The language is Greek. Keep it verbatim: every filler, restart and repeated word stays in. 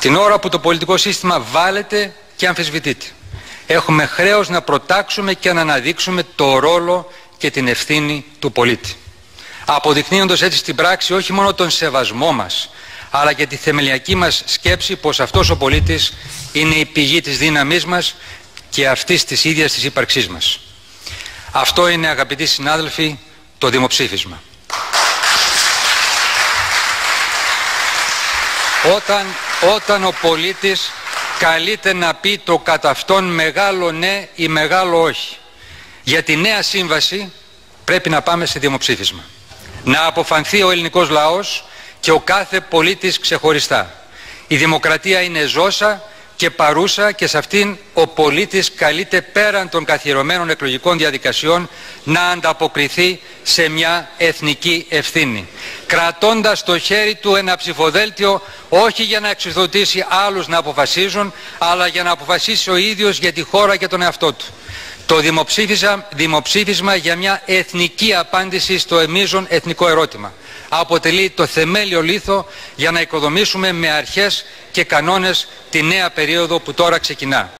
Την ώρα που το πολιτικό σύστημα βάλεται και αμφισβητείται, έχουμε χρέος να προτάξουμε και να αναδείξουμε το ρόλο και την ευθύνη του πολίτη, αποδεικνύοντας έτσι στην πράξη όχι μόνο τον σεβασμό μας, αλλά και τη θεμελιακή μας σκέψη πως αυτός ο πολίτης είναι η πηγή της δύναμής μας και αυτής της ίδιας της ύπαρξής μας. Αυτό είναι, αγαπητοί συνάδελφοι, το δημοψήφισμα. Όταν, όταν ο πολίτης καλείται να πει το κατά αυτόν μεγάλο ναι ή μεγάλο όχι. Για τη νέα σύμβαση πρέπει να πάμε σε δημοψήφισμα. Να αποφανθεί ο ελληνικός λαός και ο κάθε πολίτης ξεχωριστά. Η δημοκρατία είναι ζώσα και παρούσα και σε αυτήν ο πολίτης καλείται πέραν των καθιερωμένων εκλογικών διαδικασιών να ανταποκριθεί σε μια εθνική ευθύνη, κρατώντας στο χέρι του ένα ψηφοδέλτιο όχι για να εξουσιοδοτήσει άλλους να αποφασίζουν, αλλά για να αποφασίσει ο ίδιος για τη χώρα και τον εαυτό του. Το δημοψήφισμα, δημοψήφισμα για μια εθνική απάντηση στο εμίζον εθνικό ερώτημα αποτελεί το θεμέλιο λίθο για να οικοδομήσουμε με αρχές και κανόνες τη νέα περίοδο που τώρα ξεκινά.